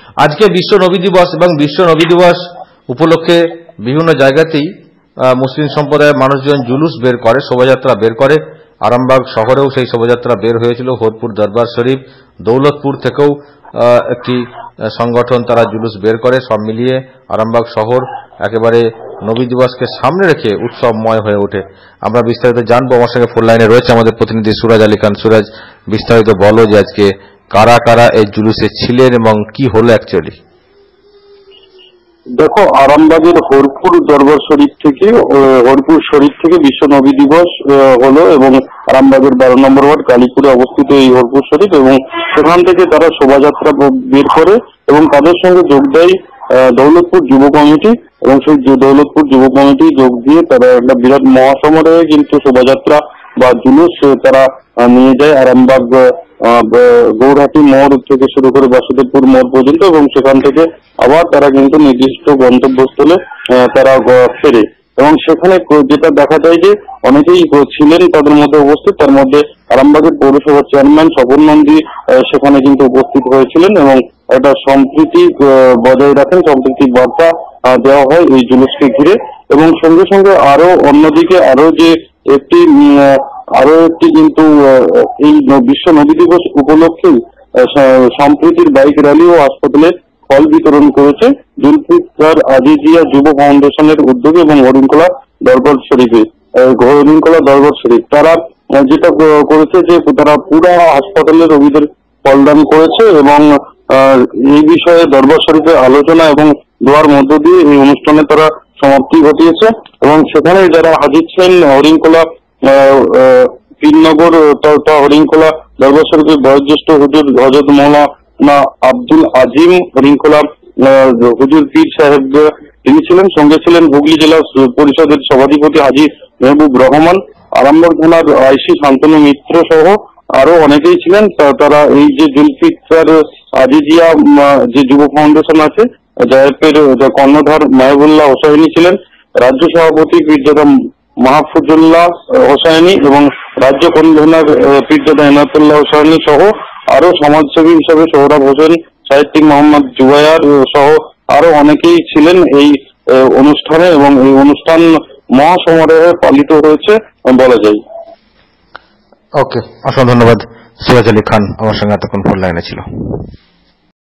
আজকে বিশ্ব নবী দিবস এবং বিশ্ব নবী দিবস উপলক্ষে বিভিন্ন জায়গাতেই মুসলিম সম্প্রদায়ের মানুষজন জুলুস বের করে, শোভাযাত্রা বের করে। আরামবাগ শহরেও সেই শোভাযাত্রা বের হয়েছিল। হোরপুর দরবার শরীফ, দৌলতপুর থেকেও একটি সংগঠন তারা জুলুস বের করে। সব মিলিয়ে আরামবাগ শহর একেবারে নবী দিবসকে সামনে রেখে উৎসবময় হয়ে ওঠে। আমরা বিস্তারিত জানবো। আমার সঙ্গে ফোন লাইনে রয়েছে আমাদের প্রতিনিধি সুরাজ আলী খান। সুরাজ, বিস্তারিত বলো যে আজকে কারা কারা এই জুলুসে ছিলেন এবং কি হলো অ্যাকচুয়ালি। দেখো, আরামবাগের হরপুর দরবার শরীফ থেকে বিশ্ব নবী দিবস হলো এবং আরামবাগের 12 নম্বর ওয়ার্ড কালীপুরে অবস্থিত এই হরপুর শরীফ, এবং সেখান থেকে তারা শোভাযাত্রা বের করে এবং তাদের সঙ্গে যোগ দেয় দৌলতপুর যুব কমিটি, এবং সেই দৌলতপুর যুব কমিটি যোগ দিয়ে তারা একটা বিরাট মহাসমারোহে কিন্তু শোভাযাত্রা বা জুলুস তারা নিয়ে যায় আরামবাগ গৌরহাটি মোড় থেকে শুরু করে বাসুদেবপুর মোড় পর্যন্ত, এবং সেখান থেকে আবার তারা কিন্তু নির্দিষ্ট গন্তব্যস্থলে তারা ফেরে। এবং সেখানে যেটা দেখা যায় যে অনেকেই ছিলেন তাদের মধ্যে উপস্থিত, তার মধ্যে আরামবাগের পৌরসভার চেয়ারম্যান স্বপন নন্দী সেখানে কিন্তু উপস্থিত হয়েছিলেন এবং একটা সম্প্রীতি বজায় রাখেন, সম্প্রীতির বার্তা দেওয়া হয় এই জুলুসকে ঘিরে। এবং সঙ্গে সঙ্গে আরো অন্যদিকে আরো একটি কিন্তু এই বিশ্ব নবী দিবস উপলক্ষে সম্প্রীতির বাইক র্যালি ও হাসপাতালে ফল বিতরণ করেছে জুলফিকার আজিজিয়া যুব ফাউন্ডেশনের উদ্যোগে এবং হরিণখোলা দরবার শরীফ তারা যেটা করেছে যে তারা পুরা হাসপাতালে রোগীদের ফলদান করেছে, এবং এই বিষয়ে দরবার শরীফে আলোচনা এবং দোয়ার মধ্য দিয়ে এই অনুষ্ঠানে তারা সমাপ্তি ঘটিয়েছে। এবং সেখানে যারা হাজির ছিলেন হরিণখোলা পীরনগর হরিণখোলা দরবার শরীফের বয়োজ্যেষ্ঠ হুজুর হযরত মাওলানা আব্দুল আজিম হরিণখোলা হুজুর পীর সাহেব তিনি ছিলেন, সঙ্গে ছিলেন হুগলি জেলা পরিষদের সভাধিপতি হাজী মেহবুব রহমান, আরামবাগ থানার আইসি শান্তনু মিত্র সহ আরো অনেকেই ছিলেন। তারা এই যে জুলফিকার আজিজিয়া যে যুব ফাউন্ডেশন আছে জয়েপের কর্ণধার মাহবুবুল্লাহ হোসাইনি ছিলেন, রাজ্য সভাপতি পীরজাদা মাহফুজুল্লাহ হোসাইনি এবং রাজ্য কনভেনর পীরজাদা এনায়েতুল্লাহ হোসাইনি সহ আরো সমাজসেবী হিসেবে সোহরাব হোসেন, সাহিত্যিক মোহাম্মদ জুবায়ার সহ আরো অনেকেই ছিলেন এই অনুষ্ঠানে, এবং এই অনুষ্ঠান মহাসমারোহে পালিত হয়েছে বলা যায়। ওকে, অসংখ্য ধন্যবাদ সুরাজ আলী খান আমার সঙ্গে এতক্ষণ ফোন লাইনে ছিল।